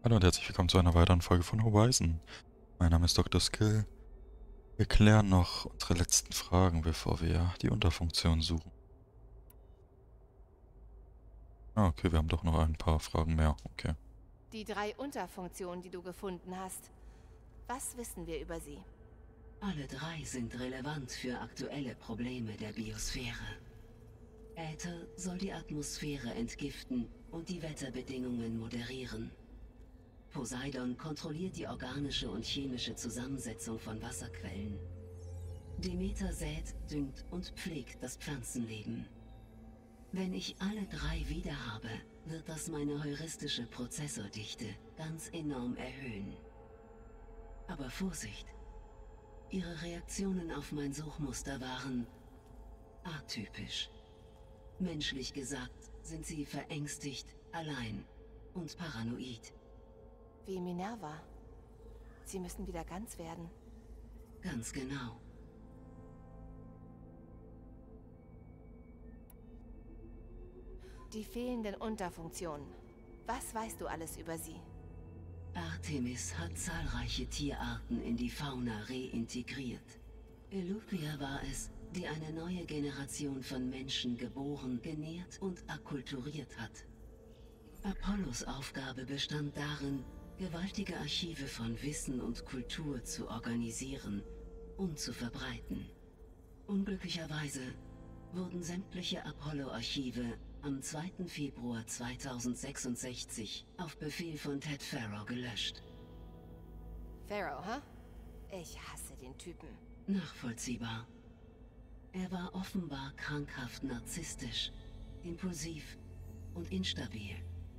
Hallo und herzlich willkommen zu einer weiteren Folge von Horizon. Mein Name ist Dr. Skill. Wir klären noch unsere letzten Fragen, bevor wir die Unterfunktion suchen. Ah, okay, wir haben doch noch ein paar Fragen mehr. Okay. Die 3 Unterfunktionen, die du gefunden hast. Was wissen wir über sie? Alle 3 sind relevant für aktuelle Probleme der Biosphäre. Äther soll die Atmosphäre entgiften und die Wetterbedingungen moderieren. Poseidon kontrolliert die organische und chemische Zusammensetzung von Wasserquellen. Demeter sät, düngt und pflegt das Pflanzenleben. Wenn ich alle 3 wieder habe, wird das meine heuristische Prozessordichte ganz enorm erhöhen. Aber Vorsicht! Ihre Reaktionen auf mein Suchmuster waren atypisch. Menschlich gesagt sind sie verängstigt, allein und paranoid. Wie Minerva. Sie müssen wieder ganz werden. Ganz genau. Die fehlenden Unterfunktionen. Was weißt du alles über sie? Artemis hat zahlreiche Tierarten in die Fauna reintegriert. Elupia war es, die eine neue Generation von Menschen geboren, genährt und akkulturiert hat. Apollos Aufgabe bestand darin, gewaltige Archive von Wissen und Kultur zu organisieren und zu verbreiten. Unglücklicherweise wurden sämtliche Apollo-Archive am 2. Februar 2066 auf Befehl von Ted Farrow gelöscht. Pharaoh, hä? Ich hasse den Typen. Nachvollziehbar. Er war offenbar krankhaft narzisstisch, impulsiv und instabil.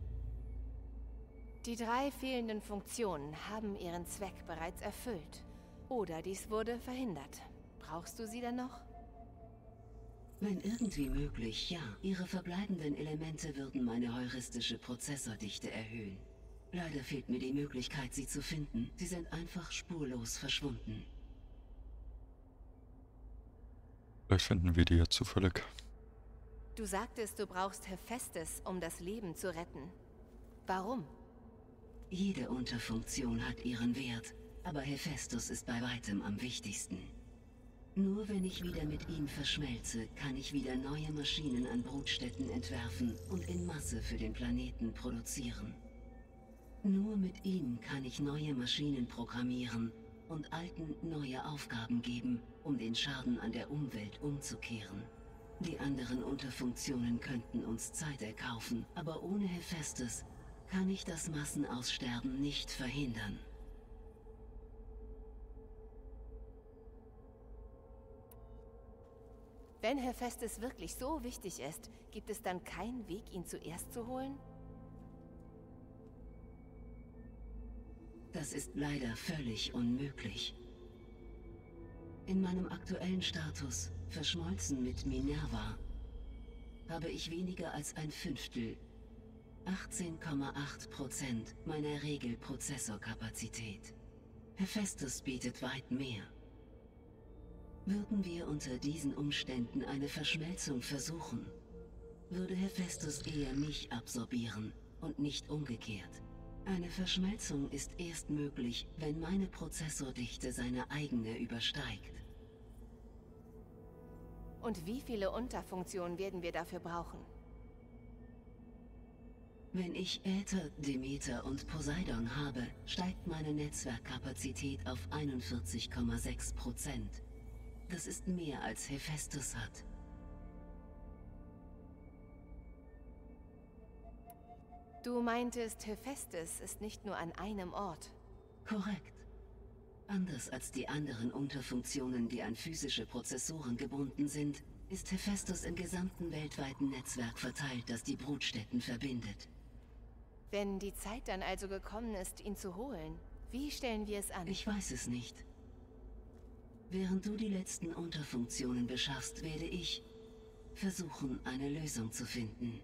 Die 3 fehlenden Funktionen haben ihren Zweck bereits erfüllt. Oder dies wurde verhindert. Brauchst du sie denn noch? Wenn irgendwie möglich, ja. Ihre verbleibenden Elemente würden meine heuristische Prozessordichte erhöhen. Leider fehlt mir die Möglichkeit, sie zu finden. Sie sind einfach spurlos verschwunden. Vielleicht finden wir die ja zufällig. Du sagtest, du brauchst Hephaestus, um das Leben zu retten. Warum? Jede Unterfunktion hat ihren Wert, aber Hephaestus ist bei weitem am wichtigsten. Nur wenn ich wieder mit ihm verschmelze, kann ich wieder neue Maschinen an Brutstätten entwerfen und in Masse für den Planeten produzieren. Nur mit ihm kann ich neue Maschinen programmieren und alten neue Aufgaben geben, um den Schaden an der Umwelt umzukehren. Die anderen Unterfunktionen könnten uns Zeit erkaufen, aber ohne Hephaestus kann ich das Massenaussterben nicht verhindern. Wenn Hephaestus wirklich so wichtig ist, gibt es dann keinen Weg, ihn zuerst zu holen? Das ist leider völlig unmöglich. In meinem aktuellen Status, verschmolzen mit Minerva, habe ich weniger als ein Fünftel, 18,8% meiner Regelprozessorkapazität. Hephaestus bietet weit mehr. Würden wir unter diesen Umständen eine Verschmelzung versuchen, würde Hephaestus eher mich absorbieren und nicht umgekehrt. Eine Verschmelzung ist erst möglich, wenn meine Prozessordichte seine eigene übersteigt. Und wie viele Unterfunktionen werden wir dafür brauchen? Wenn ich Äther, Demeter und Poseidon habe, steigt meine Netzwerkkapazität auf 41,6%. Das ist mehr als Hephaestus hat. Du meintest, Hephaestus ist nicht nur an einem Ort. Korrekt. Anders als die anderen Unterfunktionen, die an physische Prozessoren gebunden sind, ist Hephaestus im gesamten weltweiten Netzwerk verteilt, das die Brutstätten verbindet. Wenn die Zeit dann also gekommen ist, ihn zu holen, wie stellen wir es an? Ich weiß es nicht. Während du die letzten Unterfunktionen beschaffst, werde ich versuchen, eine Lösung zu finden.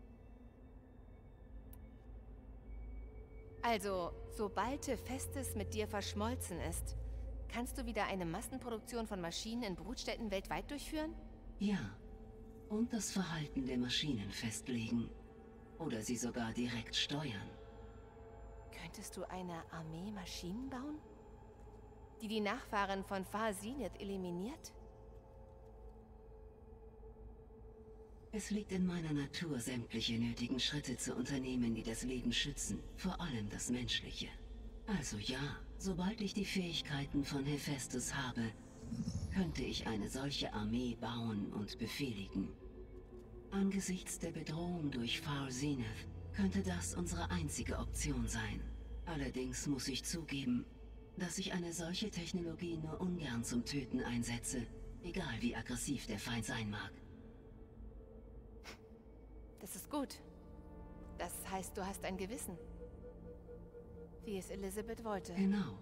Also, sobald Hephaestus mit dir verschmolzen ist, kannst du wieder eine Massenproduktion von Maschinen in Brutstätten weltweit durchführen? Ja, und das Verhalten der Maschinen festlegen. Oder sie sogar direkt steuern. Wolltest du eine Armee Maschinen bauen? Die Nachfahren von Far Zenith eliminiert? Es liegt in meiner Natur, sämtliche nötigen Schritte zu unternehmen, die das Leben schützen, vor allem das Menschliche. Also ja, sobald ich die Fähigkeiten von Hephaestus habe, könnte ich eine solche Armee bauen und befehligen. Angesichts der Bedrohung durch Far Zenith könnte das unsere einzige Option sein. Allerdings muss ich zugeben, dass ich eine solche Technologie nur ungern zum Töten einsetze, egal wie aggressiv der Feind sein mag. Das ist gut. Das heißt, du hast ein Gewissen. Wie es Elisabeth wollte. Genau.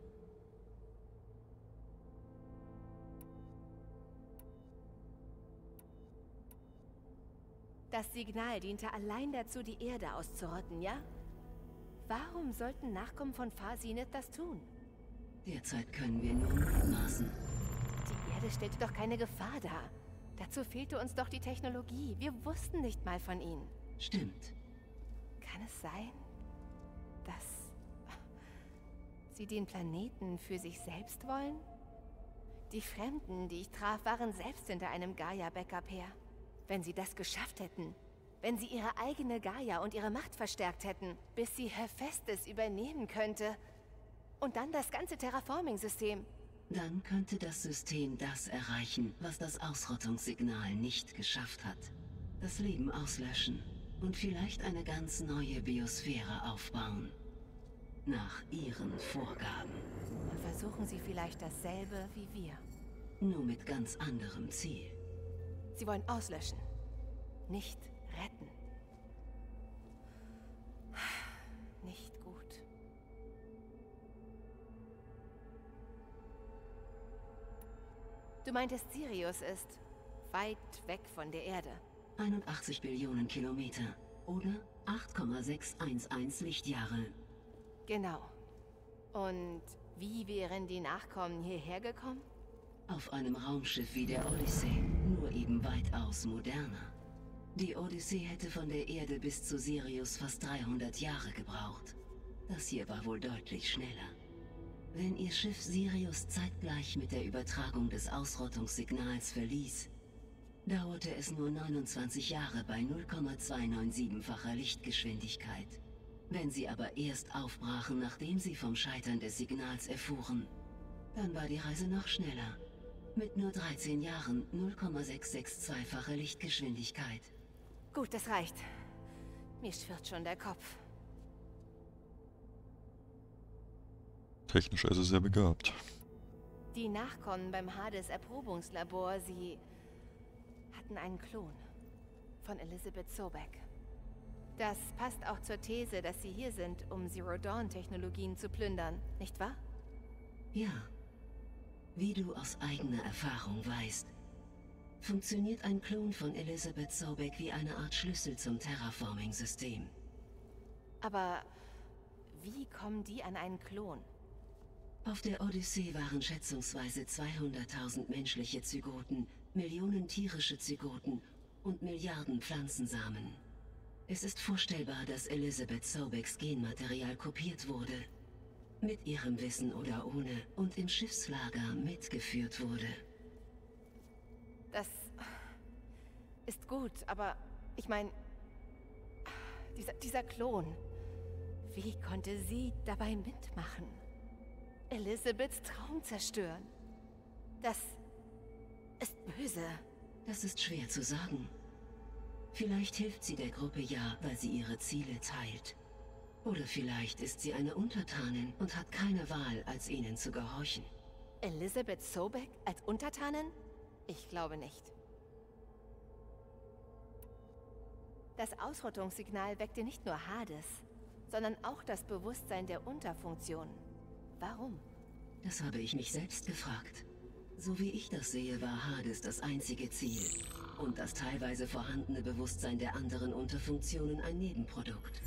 Das Signal diente allein dazu, die Erde auszurotten, ja? Warum sollten Nachkommen von Far Zenith das tun? Derzeit können wir nur mutmaßen. Die Erde stellte doch keine Gefahr dar. Dazu fehlte uns doch die Technologie. Wir wussten nicht mal von ihnen. Stimmt. Kann es sein, dass sie den Planeten für sich selbst wollen? Die Fremden, die ich traf, waren selbst hinter einem Gaia-Backup her. Wenn sie das geschafft hätten, wenn sie ihre eigene Gaia und ihre Macht verstärkt hätten, bis sie Hephaestus übernehmen könnte. Und dann das ganze Terraforming-System. Dann könnte das System das erreichen, was das Ausrottungssignal nicht geschafft hat. Das Leben auslöschen und vielleicht eine ganz neue Biosphäre aufbauen. Nach ihren Vorgaben. Und versuchen sie vielleicht dasselbe wie wir. Nur mit ganz anderem Ziel. Sie wollen auslöschen, nicht retten. Nicht gut. Du meintest, Sirius ist weit weg von der Erde. 81 Billionen Kilometer oder 8,611 Lichtjahre. Genau. Und wie wären die Nachkommen hierher gekommen? Auf einem Raumschiff wie der Odyssee, nur eben weitaus moderner. Die Odyssee hätte von der Erde bis zu Sirius fast 300 Jahre gebraucht. Das hier war wohl deutlich schneller. Wenn ihr Schiff Sirius zeitgleich mit der Übertragung des Ausrottungssignals verließ, dauerte es nur 29 Jahre bei 0,297-facher Lichtgeschwindigkeit. Wenn sie aber erst aufbrachen, nachdem sie vom Scheitern des Signals erfuhren, dann war die Reise noch schneller. Mit nur 13 Jahren 0,662-fache Lichtgeschwindigkeit. Gut, das reicht. Mir schwirrt schon der Kopf. Technisch also sehr begabt. Die Nachkommen beim Hades-Erprobungslabor, sie hatten einen Klon von Elisabeth Sobeck. Das passt auch zur These, dass sie hier sind, um Zero-Dawn-Technologien zu plündern, nicht wahr? Ja. Wie du aus eigener Erfahrung weißt, funktioniert ein Klon von Elisabeth Sobeck wie eine Art Schlüssel zum Terraforming-System. Aber wie kommen die an einen Klon? Auf der Odyssee waren schätzungsweise 200.000 menschliche Zygoten, Millionen tierische Zygoten und Milliarden Pflanzensamen. Es ist vorstellbar, dass Elisabeth Sobecks Genmaterial kopiert wurde, mit ihrem Wissen oder ohne, und im Schiffslager mitgeführt wurde. Das ist gut, aber ich meine, dieser Klon, wie konnte sie dabei mitmachen? Elisabeths Traum zerstören. Das ist böse. Das ist schwer zu sagen. Vielleicht hilft sie der Gruppe ja, weil sie ihre Ziele teilt. Oder vielleicht ist sie eine Untertanin und hat keine Wahl, als ihnen zu gehorchen. Elisabeth Sobeck als Untertanin? Ich glaube nicht. Das Ausrottungssignal weckte nicht nur Hades, sondern auch das Bewusstsein der Unterfunktionen. Warum? Das habe ich mich selbst gefragt. So wie ich das sehe, war Hades das einzige Ziel. Und das teilweise vorhandene Bewusstsein der anderen Unterfunktionen ein Nebenprodukt.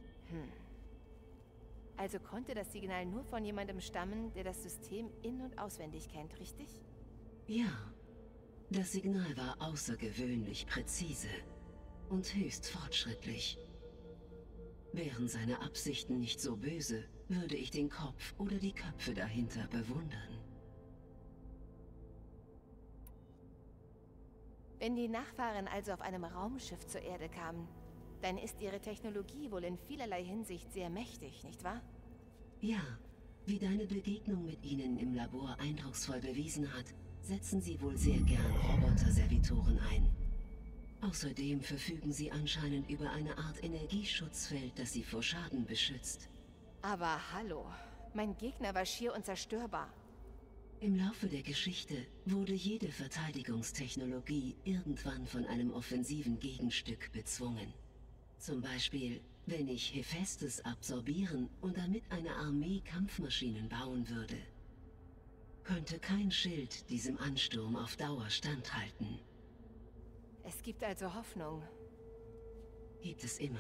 Also konnte das Signal nur von jemandem stammen, der das System in- und auswendig kennt, richtig? Ja. Das Signal war außergewöhnlich präzise und höchst fortschrittlich. Wären seine Absichten nicht so böse, würde ich den Kopf oder die Köpfe dahinter bewundern. Wenn die Nachfahren also auf einem Raumschiff zur Erde kamen, dann ist ihre Technologie wohl in vielerlei Hinsicht sehr mächtig, nicht wahr? Ja, wie deine Begegnung mit ihnen im Labor eindrucksvoll bewiesen hat, setzen sie wohl sehr gern Roboter-Servitoren ein. Außerdem verfügen sie anscheinend über eine Art Energieschutzfeld, das sie vor Schaden beschützt. Aber hallo, mein Gegner war schier unzerstörbar. Im Laufe der Geschichte wurde jede Verteidigungstechnologie irgendwann von einem offensiven Gegenstück bezwungen. Zum Beispiel, wenn ich Hephaestus absorbieren und damit eine Armee Kampfmaschinen bauen würde. Könnte kein Schild diesem Ansturm auf Dauer standhalten. Es gibt also Hoffnung. Gibt es immer.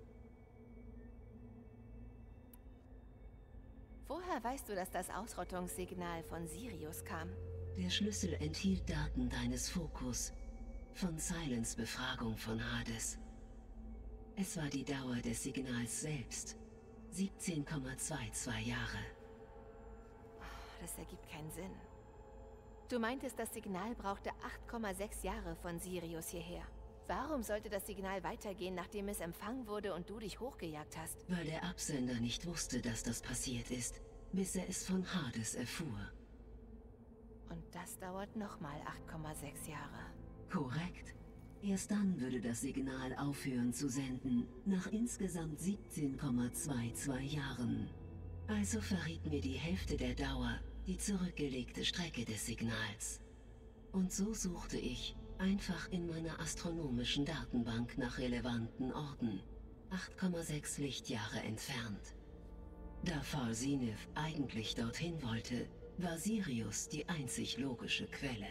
Woher weißt du, dass das Ausrottungssignal von Sirius kam? Der Schlüssel enthielt Daten deines Fokus, von Silence Befragung von Hades. Es war die Dauer des Signals selbst, 17,22 Jahre. Das ergibt keinen Sinn. Du meintest, das Signal brauchte 8,6 Jahre von Sirius hierher. Warum sollte das Signal weitergehen, nachdem es empfangen wurde und du dich hochgejagt hast? Weil der Absender nicht wusste, dass das passiert ist, bis er es von Hades erfuhr. Und das dauert nochmal 8,6 Jahre. Korrekt. Erst dann würde das Signal aufhören zu senden, nach insgesamt 17,22 Jahren. Also verriet mir die Hälfte der Dauer die zurückgelegte Strecke des Signals. Und so suchte ich einfach in meiner astronomischen Datenbank nach relevanten Orten, 8,6 Lichtjahre entfernt. Da Falsinif eigentlich dorthin wollte, war Sirius die einzig logische Quelle.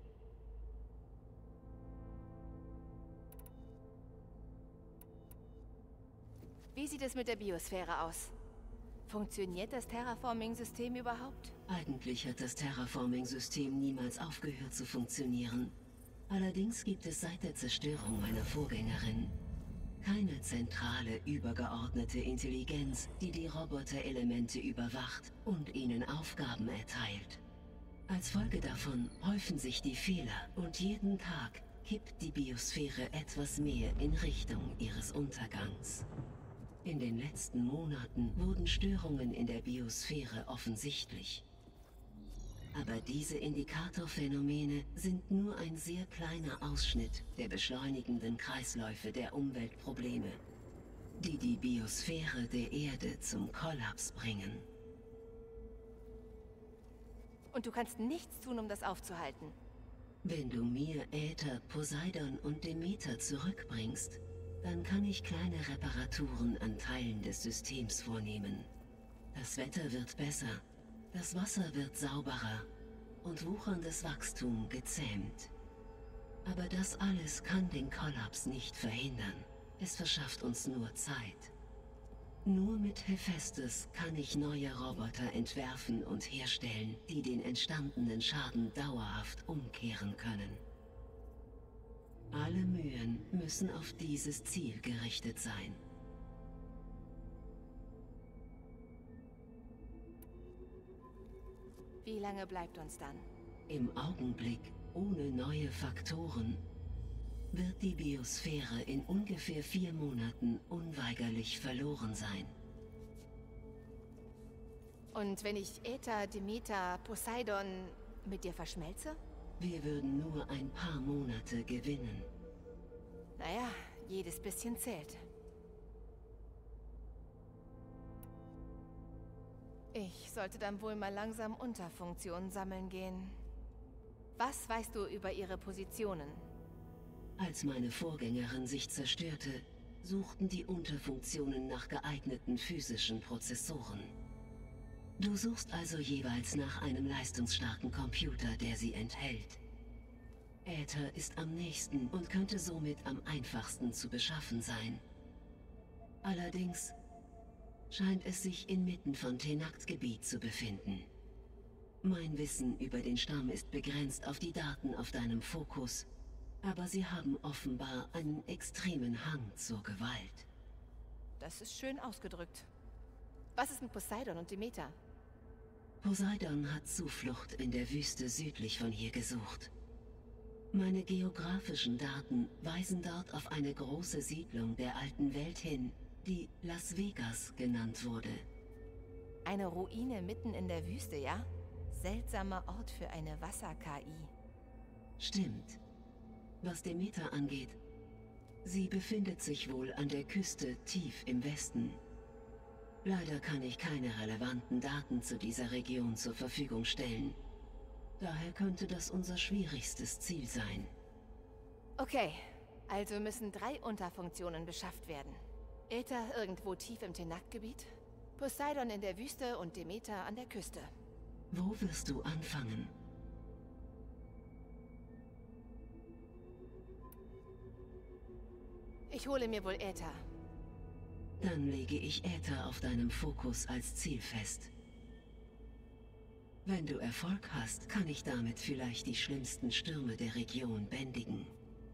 Wie sieht es mit der Biosphäre aus? Funktioniert das Terraforming-System überhaupt? Eigentlich hat das Terraforming-System niemals aufgehört zu funktionieren. Allerdings gibt es seit der Zerstörung meiner Vorgängerin keine zentrale, übergeordnete Intelligenz, die die Roboterelemente überwacht und ihnen Aufgaben erteilt. Als Folge davon häufen sich die Fehler und jeden Tag kippt die Biosphäre etwas mehr in Richtung ihres Untergangs. In den letzten Monaten wurden Störungen in der Biosphäre offensichtlich. Aber diese Indikatorphänomene sind nur ein sehr kleiner Ausschnitt der beschleunigenden Kreisläufe der Umweltprobleme, die die Biosphäre der Erde zum Kollaps bringen. Und du kannst nichts tun, um das aufzuhalten. Wenn du mir Äther, Poseidon und Demeter zurückbringst, dann kann ich kleine Reparaturen an Teilen des Systems vornehmen. Das Wetter wird besser. Das Wasser wird sauberer und wucherndes Wachstum gezähmt. Aber das alles kann den Kollaps nicht verhindern. Es verschafft uns nur Zeit. Nur mit Hephaestus kann ich neue Roboter entwerfen und herstellen, die den entstandenen Schaden dauerhaft umkehren können. Alle Mühen müssen auf dieses Ziel gerichtet sein. Wie lange bleibt uns dann? Im Augenblick, ohne neue Faktoren, wird die Biosphäre in ungefähr 4 Monaten unweigerlich verloren sein. Und wenn ich Äther, Demeter, Poseidon mit dir verschmelze? Wir würden nur ein paar Monate gewinnen. Naja, jedes bisschen zählt. Ich sollte dann wohl mal langsam Unterfunktionen sammeln gehen. Was weißt du über ihre Positionen? Als meine Vorgängerin sich zerstörte, suchten die Unterfunktionen nach geeigneten physischen Prozessoren. Du suchst also jeweils nach einem leistungsstarken Computer, der sie enthält. Äther ist am nächsten und könnte somit am einfachsten zu beschaffen sein. Allerdings scheint es sich inmitten von Tenakts Gebiet zu befinden. Mein Wissen über den Stamm ist begrenzt auf die Daten auf deinem Fokus, aber sie haben offenbar einen extremen Hang zur Gewalt. das ist schön ausgedrückt. Was ist mit Poseidon und Demeter? Poseidon hat Zuflucht in der Wüste südlich von hier gesucht. Meine geografischen Daten weisen dort auf eine große Siedlung der alten Welt hin, die Las Vegas genannt wurde. Eine Ruine mitten in der Wüste, ja? Seltsamer Ort für eine Wasser-KI. Stimmt. Was Demeter angeht, sie befindet sich wohl an der Küste tief im Westen. Leider kann ich keine relevanten Daten zu dieser Region zur Verfügung stellen. Daher könnte das unser schwierigstes Ziel sein. Okay, also müssen 3 Unterfunktionen beschafft werden. Aether irgendwo tief im Tenak-Gebiet, Poseidon in der Wüste und Demeter an der Küste. Wo wirst du anfangen? Ich hole mir wohl Aether. Dann lege ich Aether auf deinem Fokus als Ziel fest. Wenn du Erfolg hast, kann ich damit vielleicht die schlimmsten Stürme der Region bändigen.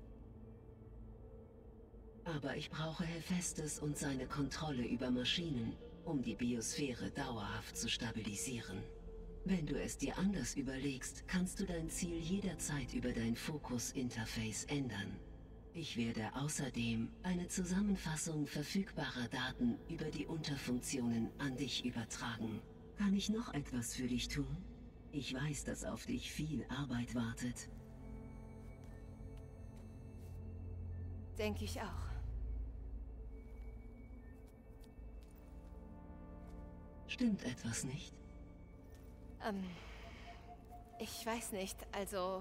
Aber ich brauche Hephaestus und seine Kontrolle über Maschinen, um die Biosphäre dauerhaft zu stabilisieren. Wenn du es dir anders überlegst, kannst du dein Ziel jederzeit über dein Fokus-Interface ändern. Ich werde außerdem eine Zusammenfassung verfügbarer Daten über die Unterfunktionen an dich übertragen. Kann ich noch etwas für dich tun? Ich weiß, dass auf dich viel Arbeit wartet. Denke ich auch. Stimmt etwas nicht? Ich weiß nicht, also...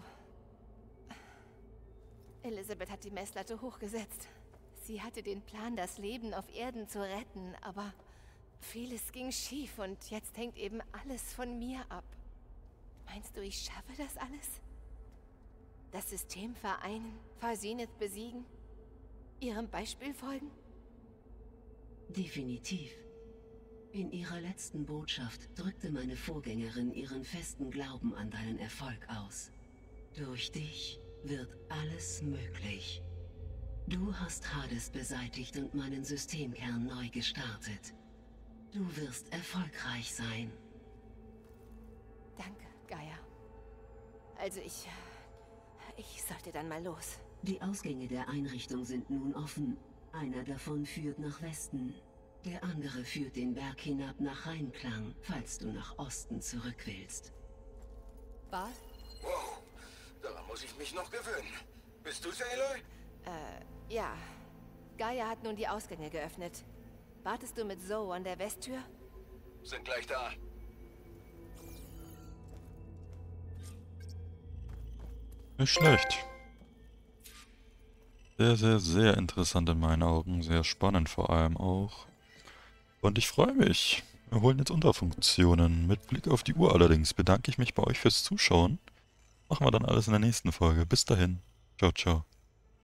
Elisabeth hat die Messlatte hochgesetzt. Sie hatte den Plan, das Leben auf Erden zu retten, aber vieles ging schief und jetzt hängt eben alles von mir ab. Meinst du, ich schaffe das alles? Das System vereinen, Zenith besiegen? Ihrem Beispiel folgen? Definitiv. In ihrer letzten Botschaft drückte meine Vorgängerin ihren festen Glauben an deinen Erfolg aus. Durch dich wird alles möglich. Du hast Hades beseitigt und meinen Systemkern neu gestartet. Du wirst erfolgreich sein. Danke, Gaia. Also ich sollte dann mal los. Die Ausgänge der Einrichtung sind nun offen. Einer davon führt nach Westen. Der andere führt den Berg hinab nach Rheinklang, falls du nach Osten zurück willst. Bart? Wow, daran muss ich mich noch gewöhnen. Bist du's, Aloy? Ja. Gaia hat nun die Ausgänge geöffnet. Wartest du mit Zoe an der Westtür? Sind gleich da. Nicht schlecht. Sehr, sehr, sehr interessant in meinen Augen. Sehr spannend vor allem auch. Und ich freue mich. Wir holen jetzt Unterfunktionen. Mit Blick auf die Uhr allerdings bedanke ich mich bei euch fürs Zuschauen. Machen wir dann alles in der nächsten Folge. Bis dahin. Ciao, ciao.